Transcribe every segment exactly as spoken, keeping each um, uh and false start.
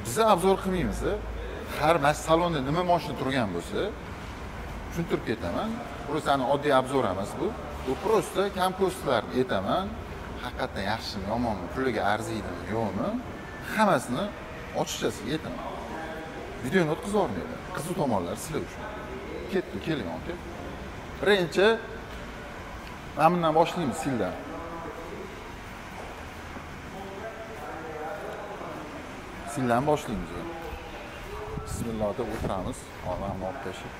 Biz obzor qilmaymiz. Har mas salonda nima mashina turgan bo'lsa, tushuntirib ketaman. Burasini oddiy obzor emas bu. Bu prosta kompostlarni aytaman. Haqiqatan yaxshimi, yomonmi, puliga arziydimi, yo'qmi? Hammasini ochiqchasiga aytaman. Videoni o'tkazib yubormaydi. Qiziq tomonlari sizlar uchun. Ketdi, keling, aka. Birinchi mana bundan boshlaymiz sildan. Sildan boshlaymiz. Bismillah deb o'tiramiz. Olamni olib tashib.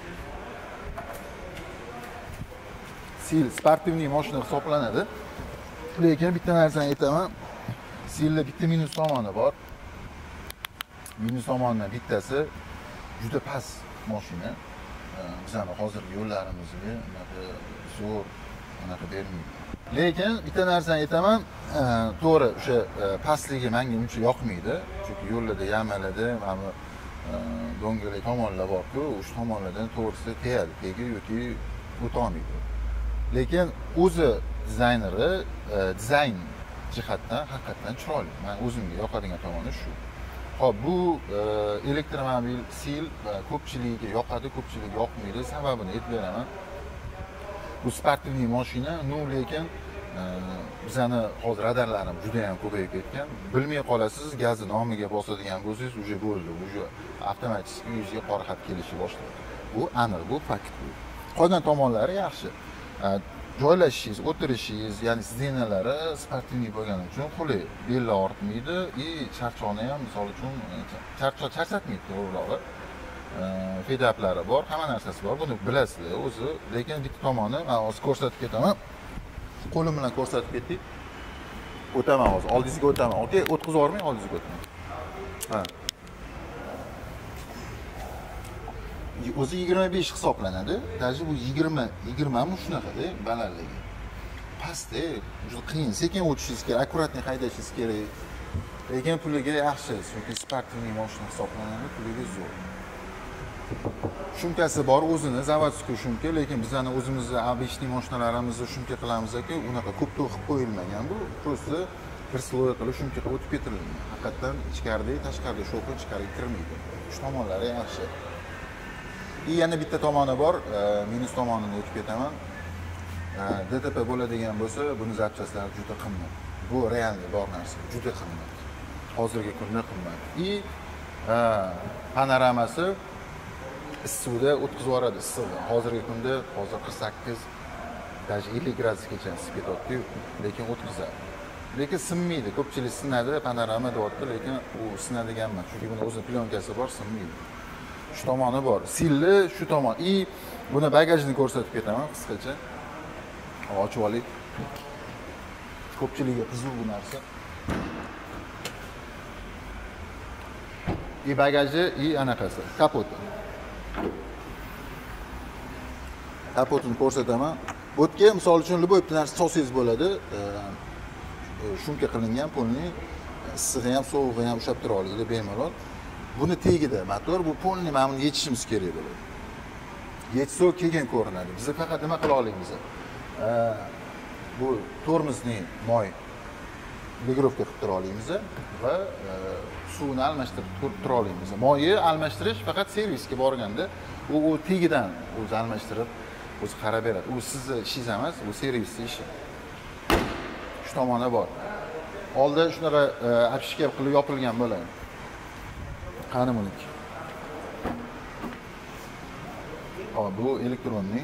Sil sportivniy mashina hisoblanadi. Lekin bitta narsani aytaman. Silda bitta minus tomoni bor. Minus tomonidan bittasi juda past mashina. Bizning hozirgi yo'llarimizga unaqa zo'r unaqa bermaydi. Lekin bitta narsani aytaman, to'g'ri, o'sha pastligi menga uncha yoqmaydi. Chunki yo'llarda yamalada mana do'ngalik tomonlar bor-ku, o'sha tomonlardan to'g'risi tegadi, tegi yoki o'tolmaydi. Lekin o'zi dizayneri dizayn jihatdan haqiqatan chiroyli. Men o'zimga yoqadigan tomoni shu. Hop, bu elektromobil Sil ko'pchiligiga yoqadi, ko'pchiligiga yoqmaydi. Sababini aytib beraman. Bu sportivniy mashina, no lekin bizani hozir radarlarimiz juda ham ko'payib ketgan. Bilmay qolasiz, gazni nomiga bosadigan bo'lsangiz, uje bo'ldi. Uje avtomatik yuzga qora xat kelishni boshlaydi. Bu aniq, bu fakt bu. Qolgan tomonlari yaxshi. Joylashishingiz, o'tirishingiz, ya'ni sidenalari sportivniy bo'lgani uchun qulay, bellar ortmaydi, и charchoqni ham misol uchun charchoq charchatmaydi to'g'rirog'i. Fedaplari bor, hamma narsasi bor. Buni bilasizlar o'zi, lekin bitta tomoni men hozir ko'rsatib ketaman. Qo'lim bilan ko'rsatib ketdik. O'taman hozir, oldingizga o'taman. Okey, o'tkazib yubormang, oldingizga o'taman. Ha. O'zi yigirma besh hisoblanadi. Даже bu yigirma, yigirma mi shunaqada balandligi. Pastda, juda qiyin, sekin o'tishingiz kerak, akkuratni haydashingiz kerak. Lekin puliga yaxshi, chunki sportivniy mashina hisoblanadi, puliga zo'r. Shumkasi bor, o'zini zavodskiy shumka, lekin bizning o'zimizning обычный mashinalarimizni shumka qilamiz-ku, unaqa ko'p to'qib qo'yilmagan bu. Prosta bir sloy qilib shumka qilib o'tib ketirilgan. Haqiqatan ichkarida, tashqarida sho'qi ichkariga kirmaydi. Shu tomonlari yaxshi. И yana bitta tomoni bor, minus tomonini o'tib ketaman. D T P bo'ladigan bo'lsa, buni zapchaslari juda qimmat. Bu realniy bor narsa, juda qimmat. Hozirgi kunda qimmat. И panoramasi issiqda o'tkazib yuboradi, issiqda. Hozirgi kunda hozir qirq sakkiz, даже ellik gradusgacha isib ketadi-ku, lekin o'tkazadi. Lekin sinmaydi. Ko'pchilik sinadi, panorama deyapti, lekin u sinadigan emas. Chunki buni o'zi plyonkasi bor, sinmaydi. Shu tomoni bor. Silli shu tomon. И buni bagajini ko'rsatib ketaman qisqacha. Ochib oling. Ko'pchilikga qiziq bu narsa. И bagaji, и anaqasi, kapoti. Kapotini ko'rsataman. Bo'tga misol uchun любой bitta narsa solsangiz bo'ladi. Shumka qilingan polni issig'i ham, sovug'i ham ushlab tura oladi bemalol. Buni tegida motor, bu polni mana buni yechishimiz kerak bo'ladi. Yechsa keyin ko'rinadi. Biz faqat nima qila olamiz? Bu tormozni moy legirovka qilib tura olamiz va suvni almashtirib tura olamiz. Moyi almashtirish faqat servisga borganda u u tegidan o'zi almashtirib o'zi qarab beradi. U sizni ishingiz emas, u servisning ishi. Shu tomoni bor. Oldi shunaqa apishka qilib yopilgan bo'ladi. Qani buniki. Hop, bu elektronning.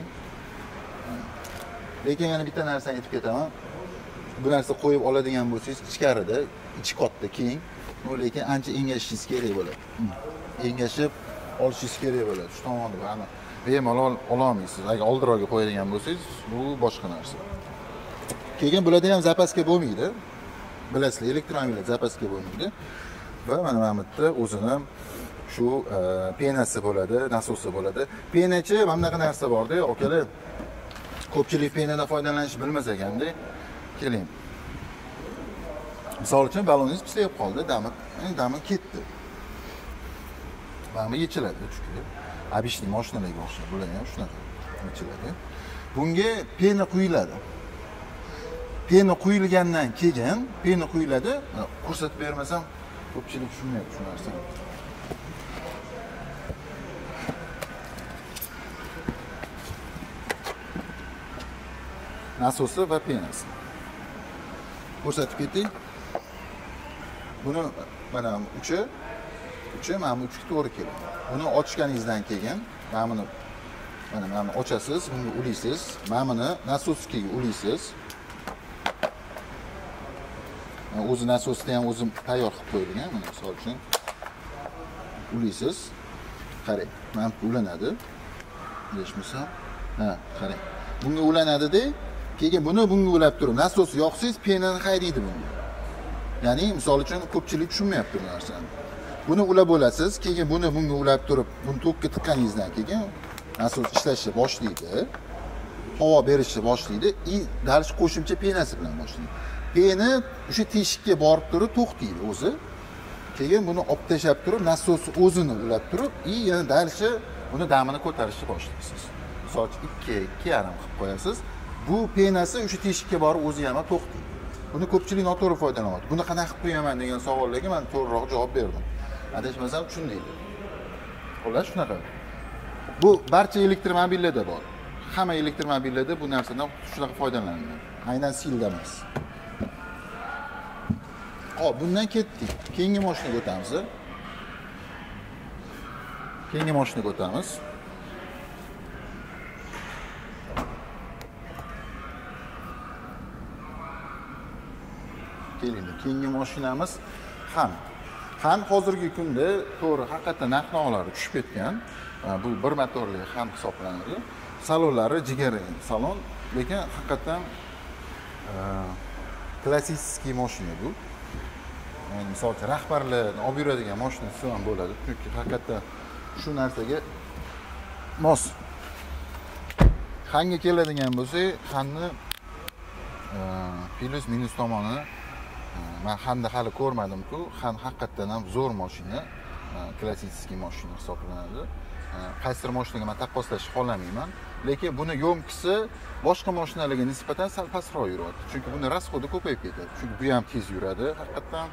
Lekin yana bitta narsani aytib ketaman. Bu narsa qo'yib oladigan bo'lsangiz, ichkarida, ichi katta, keng, lekin ancha engashishingiz kerak bo'ladi. Engashib olishingiz kerak bo'ladi. Shu tomonda bani bemalol ololmaysiz. Agar oldiroqga qo'yadigan bo'lsangiz, bu boshqa narsa. Keyin bularda ham zapaska bo'lmaydi. Bilasizlar, elektromobillar zapaska bo'lmaydi. Va mana mana bu yerda o'zini shu penasi bo'ladi, nasosi bo'ladi. Penachi mana bunaqa narsa bor-da, akalar. Ko'pchilik penadan foydalanishni bilmas ekanda. Keling. Misol uchun baloningiz pislayib qoldi, dami, dami ketdi. Mana bu yechiladi, chunki обычный mashinalarga o'xshab, bular ham shunaqa yechiladi. Bunga pena quyiladi. Pena quyilgandan keyin, pena quyiladi. Ko'rsatib bermasam, ko'pchilik tushunmaydi shu narsani. nasosi va penasi. Ko'rsatib ketdik. Buni mana uchi, uchi mana bu uchga to'g'ri keladi. Buni ochganingizdan keyin mana buni mana mana ochasiz, bunga ulaysiz. Mana buni nasosga ulaysiz. O'zi nasosda ham o'zim tayyor qilib qo'yilgan, mana misol uchun ulaysiz. Qarang, mana bu ulanadi. Bilishmasam, ha, qarang. Bunga ulanadi-da, keyin buni bunga ulab turib, nasos yoqsangiz penani haydaydi bunga. Ya'ni misol uchun ko'pchilik tushunmayapti bu narsani. Buni ulab olasiz, keyin buni bunga ulab turib, buni tokka tiqqaningizdan keyin nasos ishlashni boshlaydi. Havo berishni boshlaydi, и dalish qo'shimcha penasi bilan boshlaydi. Peni o'sha teshikka borib turib to'xtaydi o'zi. Keyin buni olib tashlab turib, nasos o'zini ulab turib, и yana dalishi buni damini ko'tarishni boshlaysiz. Misol uchun ikki, ikki yarim qilib qo'yasiz. Bu penasi o'sha teshikka borib o'zi ham to'xtaydi. Buni ko'pchilik noto'g'ri foydalanyapti. Buni qanaqa qilib qo'yaman degan savollarga men to'g'riroq javob berdim. Adashmasam tushundinglar. Xo'sh, shunaqa. Bu barcha elektromobillarda bor. Hamma elektromobillarda bu narsadan shunaqa foydalaniladi. Aynan silda emas. Hop, bundan ketdik. Keyingi mashinaga o'tamiz. Keyingi mashinaga o'tamiz. Keling, keyingi mashinamiz ham. Ham hozirgi kunda to'g'ri haqiqatan narx-navlari tushib ketgan. Bu bir motorli ham hisoblanadi. Salonlari jigari salon, lekin haqiqatan klassik mashina bu. Yani misol uchun rahbarlarni olib yuradigan mashinasi ham bo'ladi. Chunki haqiqatan shu narsaga mos. Hanga keladigan bo'lsak, Xanni plus minus tomoni men Xanni hali ko'rmadim-ku. Xan haqiqatan ham zo'r mashina, klassik mashina hisoblanadi. Qaysi mashinaga men taqqoslashni xohlamayman, lekin buni yo'mkisi boshqa mashinalarga nisbatan sal pastroq yuradi. Chunki buni rasxodi ko'payib ketadi. Chunki bu ham tez yuradi, haqiqatan.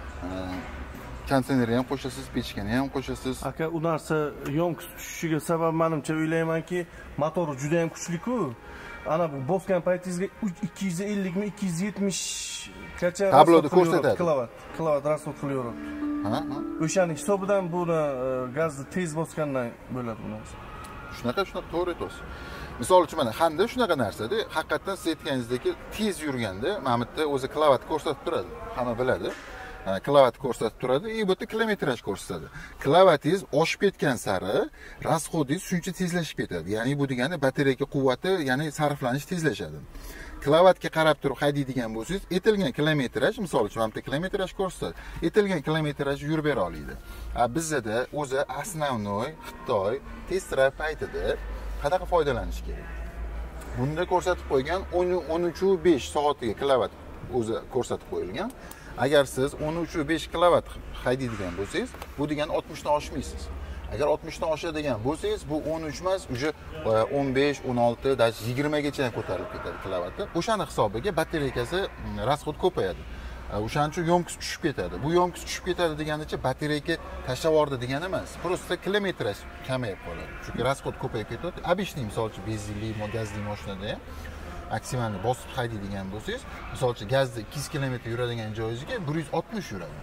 Konditsionerni ham qo'shasiz, pechkani ham qo'shasiz. Aka, u narsa yo'mkisi tushishiga sabab menimcha o'ylaymanki, motori juda ham kuchli-ku. Ana bu bosgan paytingizga ikki yuz ellik mi, ikki yuz yetmish gacha tabloda ko'rsatadi. Kilovat, kilovat rasxod qilaveradi. Ha, ha. O'shaning hisobidan buni gazni tez bosgandan bo'ladi bu narsa. Shunaqa, shunaqa to'g'ri aytasiz. Misol uchun mana Xanda shunaqa narsada, haqiqatan siz aytganingizdek tez yurganda, mana bu yerda o'zi kilovat ko'rsatib turadi. Hamma biladi. Kilovat ko'rsatib turadi, и bu yerda kilometraj ko'rsatadi. Kilovatingiz oshib ketgan sari rasxodingiz shuncha tezlashib ketadi. Ya'ni bu degani batareya quvvati, ya'ni sarflanish tezlashadi. Kilovatga qarab turib haydaydigan bo'lsangiz, aytilgan kilometraj, misol uchun mana bu kilometraj ko'rsatadi. Aytilgan kilometraj yurib bera oladi. A bizda o'zi основной Xitoy test drive paytida qanaqa foydalanish kerak? Bunda ko'rsatib qo'ygan o'n uch besh soatiga kilovat o'zi ko'rsatib qo'yilgan. Agar siz o'n uch besh kilovat haydaydigan bo'lsangiz, bu degani oltmishdan oshmaysiz. Agar oltmishdan oshadigan bo'lsangiz, bu o'n uch emas, uje o'n besh, o'n olti, даже yigirma gacha ko'tarilib ketadi kilovati. O'shani hisobiga batareyasi rasxod ko'payadi. O'shaning uchun yo'mkisi tushib ketadi. Bu yo'mkisi tushib ketadi deganicha batareyga tashlab yubordi degani emas. Просто kilometraj kamayib qoladi. Chunki rasxod ko'payib ketadi. Обычный, misol uchun benzinli, gazli mashinada ham maksimumni bosib haydaydigan bo'lsangiz, misol uchun gazda ikki yuz kilometr yuradigan joyingizga bir yuz oltmish yuradi.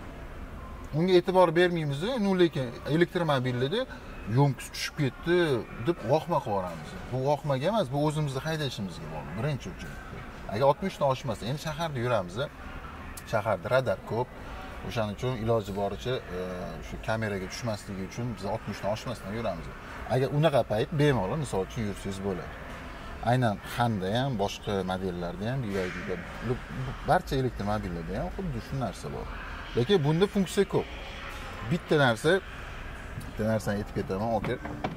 Unga e'tibor bermaymiz, no lekin elektromobillarda yo'mkis tushib ketdi deb vohma qilib yuboramiz. Bu vohmaga emas, bu o'zimizni haydashimizga bog'liq. Birinchi uchun. Agar oltmishdan oshmasa, endi shaharda yuramiz, shaharda radar ko'p. O'shaning uchun iloji boricha shu kameraga tushmasligi uchun biz oltmishdan oshmasdan yuramiz. Agar unaqa payt bemalol misol uchun yursangiz bo'ladi. Aynan Xanda ham, boshqa modellarda ham, B Y D'da barcha elektromobillarda ham xuddi shu narsa bor. Lekin bunda funksiya ko'p. Bitta narsa, bitta narsani aytib ketaman, aka.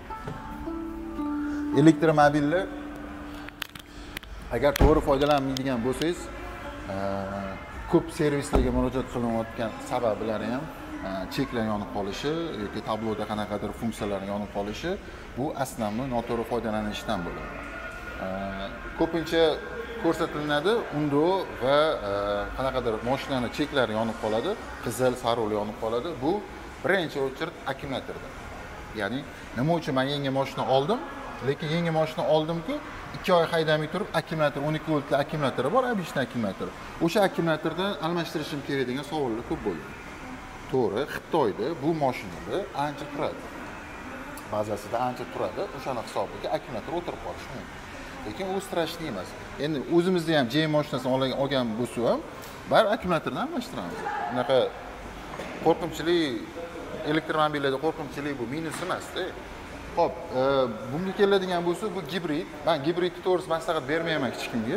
Elektromobillar agar to'g'ri foydalanmaydigan bo'lsangiz, ko'p servislarga murojaat qilinayotgan sabablari ham cheklar yonib qolishi yoki tabloda qanaqadir funksiyalar yonib qolishi, bu aslan noto'g'ri foydalanishdan bo'ladi. Ko'pincha ko'rsatiladi undo va qanaqadir mashinani cheklari yonib qoladi, qizil, sariq yonib qoladi. Bu Birinchi o'chirt akkumulyatorda. Ya'ni nima uchun men yangi mashina oldim? Lekin yangi mashina oldim-ku, ikki oy haydamay turib akkumulyator o'n ikki voltli akkumulyatori bor, обычный akkumulyator. O'sha akkumulyatordan almashtirishim kerak degan savollar ko'p bo'ldi. To'g'ri, Xitoyda bu mashinada ancha turadi. Bazasida ancha turadi. O'shani hisobiga akkumulyator o'tirib qolishi mumkin. Lekin u strashniy emas. Endi o'zimizda ham J mashinasini olgan bo'lsa ham, bar akkumulyatorni almashtiramiz. Bunaqa qo'rqinchli elektromobillarda qo'rqinchli bu minus emas-da. Xo'p, bunga keladigan bo'lsa, bu gibrid. Men gibridni to'g'risi maslahat bermayman hech kimga.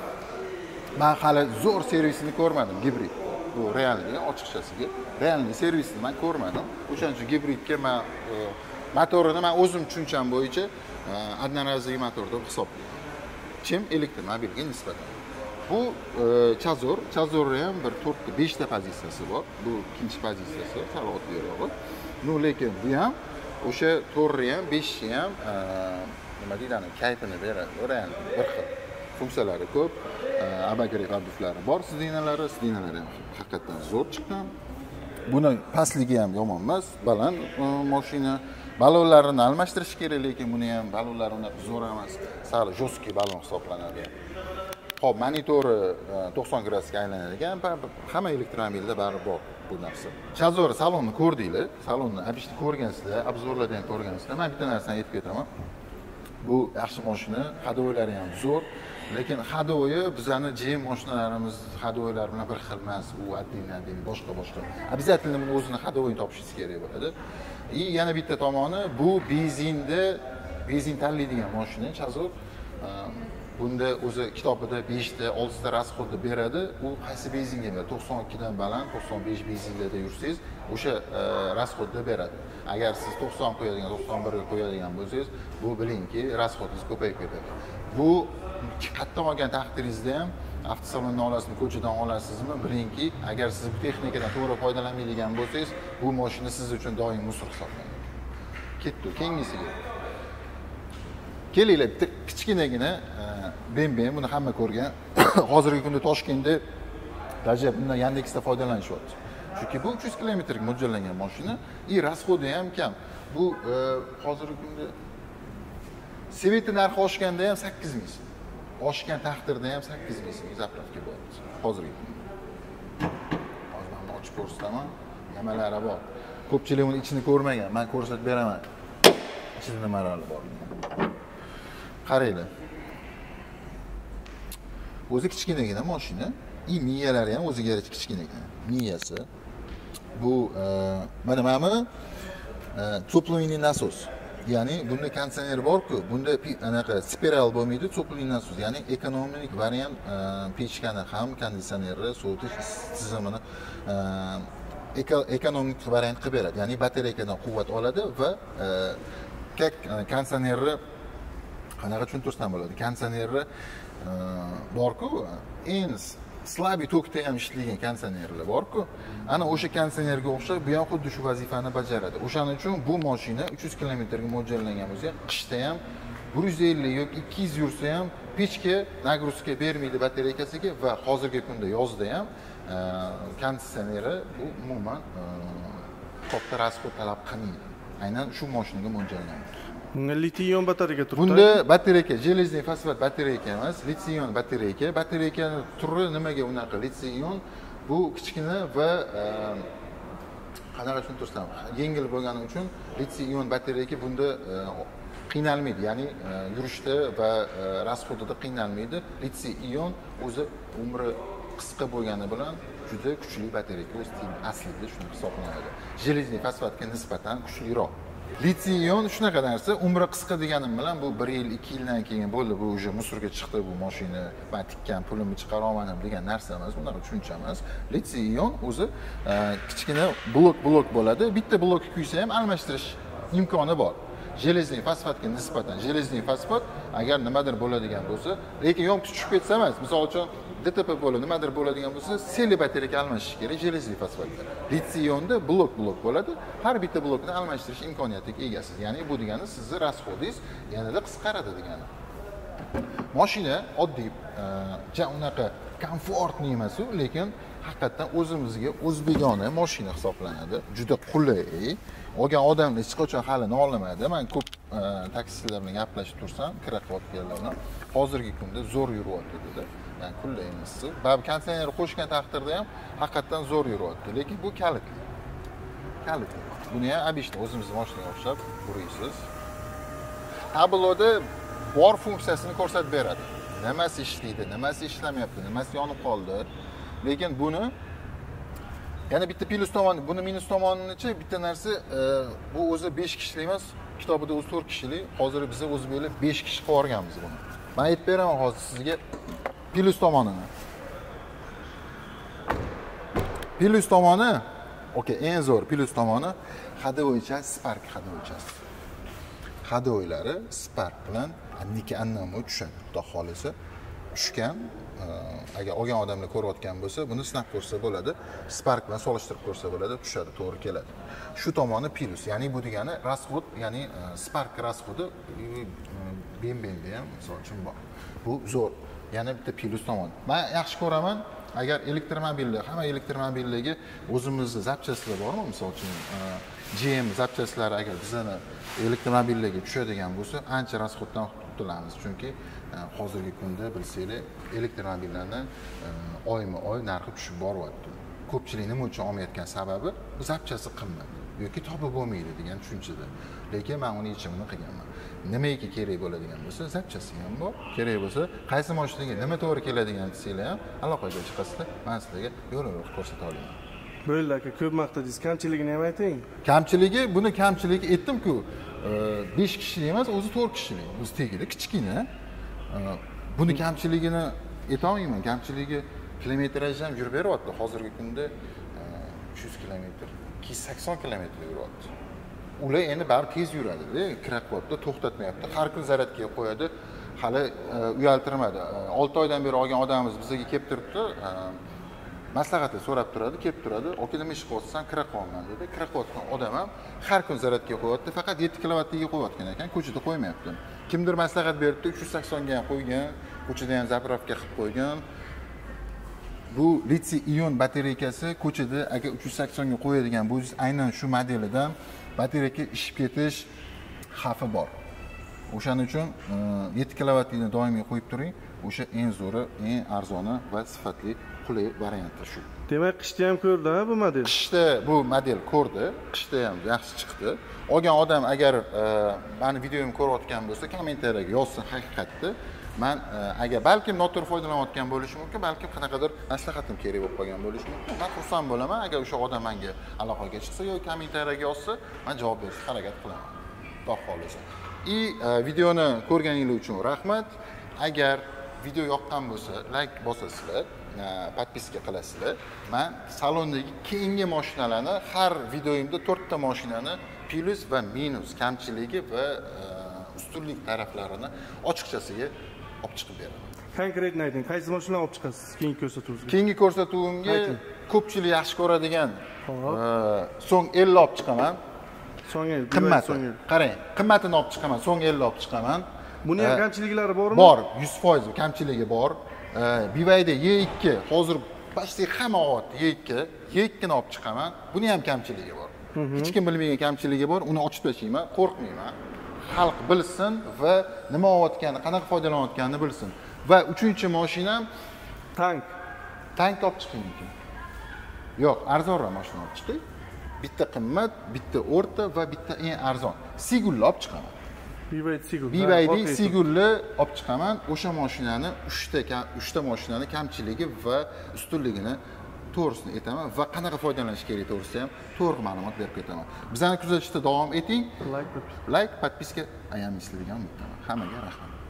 Men hali zo'r servisini ko'rmadim gibrid. Bu realniy ochiqchasiga. Realniy servisini men ko'rmadim. O'shaning uchun gibridga men motorini men o'zim tushuncham bo'yicha одноразовый motor deb hisoblayman. Chim elektromobilga nisbatan. Bu Chazor, Chazorda ham bir to'rtta besh ta pozitsiyasi bor. Bu ikkinchi pozitsiyasi, sal oddiyrog'i. No, lekin bu ham o'sha to'rni ham, beshni ham nima deydi, kayfini beradi. Realniy bir xil. Funksiyalari ko'p, abagrev abduflari bor, sidinalari, sidinalari ham haqiqatan zo'r chiqqan. Buni pastligi ham yomon emas, baland mashina. Balonlarini almashtirish kerak, lekin buni ham balonlari unaqa zo'r emas, sal jo'skiy balon hisoblanadi. Xo'p, monitori to'qson gradusga aylanadigan, hamma elektromobilda bari bor bu narsa. Chazor salonni ko'rdinglar, salonni obishni ko'rgansizlar, obzorlarda ham ko'rgansizlar. Men bitta narsani aytib ketaman. Bu yaxshi mashina, hadoylari ham zo'r, lekin hadoyi bizani J mashinalarimiz hadoylari bilan bir xil emas, u oddiy-oddiy boshqa boshqa. Обязательно buni o'zini hadoyini topishingiz kerak bo'ladi. И yana bitta tomoni, bu benzinda benzin tanlaydigan mashina Chazor. Bunda o'zi kitobida besh ta, olti ta rasxodni beradi. U qaysi benzinga beradi? to'qson ikki dan baland, to'qson besh benzinlarda yursangiz, o'sha rasxodni beradi. Agar siz to'qson qo'yadigan, to'qson bir ga qo'yadigan bo'lsangiz, bu bilingki, rasxodingiz ko'payib ketadi. Bu qayerdan olgan taqdiringizda ham avtosalondan olasizmi, ko'chadan olasizmi, bilingki, agar siz bu texnikadan to'g'ri foydalanmaydigan bo'lsangiz, bu mashina siz uchun doim musor hisoblanadi. Ketdi, keyingisiga. Kelinglar, bitta kichkinagina ben-ben, buni hamma ko'rgan. Hozirgi kunda Toshkentda даже bundan Yandexda foydalanishyapti. Chunki bu uch yuz kilometrga mo'ljallangan mashina, и расходi ham kam. Bu hozirgi kunda Sveti narxi oshganda ham sakkiz ming so'm. Oshgan taqdirda ham sakkiz ming so'm zapravka bo'ladi. Hozirgi kunda. Hozir men ochib ko'rsataman, nimalari bor. Ko'pchilik uni ichini ko'rmagan, men ko'rsatib beraman. Ichida nimalar bor. Qaranglar. O'zi kichkinagina mashina, и miyalari ham o'ziga yarasha kichkinagina. Miyasi bu mana mana toplovniy nasos. Ya'ni bunda konditsioner bor-ku, bunda anaqa spiral bo'lmaydi, toplovniy nasos. Ya'ni ekonomik variant pechkani ham konditsionerni sovutish tizimini ekonomik variant qilib beradi. Ya'ni batareyadan quvvat oladi va konditsionerni qanaqa tushuntirsam bo'ladi? Konditsionerni bor-ku, eng slabiy tokda ham ishlagan konditsionerlar bor-ku, ana o'sha konditsionerga o'xshab bu ham xuddi shu vazifani bajaradi. O'shaning uchun bu mashina uch yuz kilometrga mo'ljallangan bo'lsa, qishda ham bir yuz ellik yoki ikki yuz yursa ham pechka nagruska bermaydi batareykasiga va hozirgi kunda yozda ham konditsioneri bu umuman katta rasxod talab qilmaydi. Aynan shu mashinaga mo'ljallangan. Bunga litiy-ion batareyka turibdi. Bunda batareyka, железный fosfat batareyka emas, litiy-ion batareyka. Batareykaning turi nimaga unaqa litiy-ion? Bu kichkina va qanaqa tushuntirsam, yengil bo'lgani uchun litiy-ion batareyka bunda qiynalmaydi, ya'ni yurishda va rasxodida qiynalmaydi. Litiy-ion o'zi umri qisqa bo'lgani bilan juda kuchli batareyka, o'z aslida shuni hisoblanadi. Железный fosfatga nisbatan kuchliroq. Litiy-ion shunaqa narsa, umri qisqa deganim bilan bu bir yil, ikki yildan keyin bo'ldi, bu уже musorga chiqdi bu mashina, men tikkan pulimni chiqara olmadim degan narsa emas, bunaqa tushuncha emas. Litiy-ion o'zi kichkina blok-blok bo'ladi. Bitta blokni kuysa ham almashtirish imkoni bor. Железный fosfatga nisbatan, железный fosfat agar nimadir bo'ladigan bo'lsa, lekin yonib tushib ketsa emas, misol uchun D T P bo'ladi, nimadir bo'ladigan bo'lsa, seli batareyka almashish kerak железный fosfatda. Litiy-ionda blok-blok bo'ladi. Har bitta blokni almashtirish imkoniyatiga egasiz. Ya'ni bu degani sizni rasxodingiz yanada qisqaradi degani. Mashina oddiy, ja unaqa komfortli emas-u, lekin haqiqatdan o'zimizga o'zbegona mashina hisoblanadi. Juda qulay. Olgan odamlar hech qachon hali nolimaydi. Men ko'p taksichilar bilan gaplashib tursam, kira qilayotganlar bilan hozirgi kunda zo'r yuryapti dedi. Yani qulay emas. Ba'zi konditsioner qo'shgan taqdirda ham haqiqatdan zo'r yuryapti, lekin bu kalitli. Kalitli. Buni ham obishni o'zimizning mashinaga o'xshab uraysiz. Tabloda bor funksiyasini ko'rsatib beradi. Nimasi ishlaydi, nimasi ishlamayapti, nimasi yonib qoldi. Lekin buni yana bitta plus tomoni, buni minus tomonichi bitta narsa, bu o'zi besh kishilik emas, kitobida o'zi to'rt kishilik. Hozir biz o'z bo'lib besh kishi qilib yuborganmiz buni. Men aytib beraman hozir sizga plus tomonini. Plus tomoni, okey, eng zo'r plus tomoni hadovoycha Spark hadovoychasi. Hadovoylari Spark bilan anniki annami tushadi. Xudo xolisa tushgan, agar olgan odamlar ko'rayotgan bo'lsa, buni sinab ko'rsa bo'ladi. Spark bilan solishtirib ko'rsa bo'ladi, tushadi, to'g'ri keladi. Shu tomoni plus, ya'ni bu degani rasxod, ya'ni Spark rasxodi bem-bemda ham misol uchun bor. Bu zo'r. Yana bitta plus tomoni. Men yaxshi ko'raman, agar elektromobillar, hamma elektromobillarga o'zimizning zapchastlar bormi? Misol uchun G M zapchastlari agar bizning elektromobillarga tushadigan bo'lsa, ancha rasxoddan qutulamiz. Chunki hozirgi kunda bilsanglar, elektromobillarning oyma-oy narxi tushib boryapti. Ko'pchilik nima uchun olmayotgan sababi bu zapchasi qimmat yoki topib bo'lmaydi degan tushunchada. Lekin men uni yechimini qilganman. Nimaga kerak bo'ladigan bo'lsa, zapchasi ham bor. Kerak bo'lsa, qaysi mashinaga nima to'g'ri keladigan desanglar ham aloqaga chiqasizlar. Men sizlarga yo'l-yo'l ko'rsata olaman. Bo'ldi aka, ko'p maqtadingiz. Kamchiligini ham ayting. Kamchiligi, buni kamchiligi aytdim-ku, besh kishilik emas, o'zi to'rt kishilik. Biz tegida kichkina. Buni kamchiligini aytolmayman. Kamchiligi kilometraj ham yurib beryapti. Hozirgi kunda uch yuz kilometr, ikki yuz sakson kilometr yuryapti. Ular endi bari tez yuradi-da, kirab qo'yapti, to'xtatmayapti. Har kun zaryadga qo'yadi. Hali uyaltirmadi. olti oydan beri olgan odamimiz bizga kelib turibdi. Maslahatni so'rab turadi, kelib turadi. "Oka, nima ish qilyapsan? Kira qilaman" dedi. Kira qilayotgan odam ham har kun zaryadga qo'yapti, faqat yetti kilovatga qo'yayotgan ekan, ko'chada qo'ymayapti. Kimdir maslahat beribdi, uch yuz sakson ga ham qo'ygan, ko'chada ham zapravka qilib qo'ygan. Bu litsiy ion batareykasi ko'chada agar uch yuz sakson ga qo'yadigan bo'lsangiz, aynan shu modelidan batareyka ishib ketish xavfi bor. O'shaning uchun yetti kilovatni doimiy qo'yib turing. O'sha eng zo'ri, eng arzoni va sifatli qulay varianti shu. Demak, qishda ham ko'rdi bu model. Qishda bu model ko'rdi, qishda ham yaxshi chiqdi. Olgan odam agar meni videomni ko'rayotgan bo'lsa, kommentariyaga yozsin haqiqatda. Men agar balkim noto'g'ri foydalanayotgan bo'lishi mumkin, balkim qanaqadir maslahatim kerak bo'lib qolgan bo'lishi mumkin. Men xursand bo'laman agar o'sha odam menga aloqaga chiqsa yoki kommentariyaga yozsa, men javob berishga harakat qilaman. Xudo xolisa. И videoni ko'rganingiz uchun rahmat. Agar video yoqqan bo'lsa, like bosasizlar, podpiska qilasizlar. Men salondagi keyingi mashinalarni har videoyimda to'rtta mashinani plus va minus, kamchiligi va ustunlik taraflarini ochiqchasiga olib chiqib beraman. Konkretni ayting, qaysi mashinani olib chiqasiz keyingi ko'rsatuvingizga? Keyingi ko'rsatuvimga ko'pchilik yaxshi ko'radigan so'ng ellik olib chiqaman. So'ng ellik. Qimmati. Qarang, qimmatini olib chiqaman, so'ng ellik olib chiqaman. Buni ham kamchiliklari bormi? Bor, yuz foiz kamchiligi bor. B Y D Y ikki hozir почти hamma olyapti Y ikki. Y ikkini olib chiqaman. Buni ham kamchiligi bor. Hech kim bilmagan kamchiligi bor. Uni ochib tashlayman, qo'rqmayman. Xalq bilsin va nima olayotganini, qanaqa foydalanayotganini bilsin. Va uchinchi mashinam tank. Tank olib chiqing mumkin. Yo'q, arzonroq mashina olib chiqing. Bitta qimmat, bitta o'rta va bitta eng arzon. Sigulni olib chiqaman. B Y D Sigul. B Y D Sigulni olib chiqaman. O'sha mashinani uchta uchta mashinani kamchiligi va ustunligini to'g'risini aytaman va qanaqa foydalanish kerak to'g'risida ham to'g'ri ma'lumot berib ketaman. Bizani kuzatishda davom eting. Like, like, podpiska ayamingizlarga umid qilaman. Hammaga rahmat.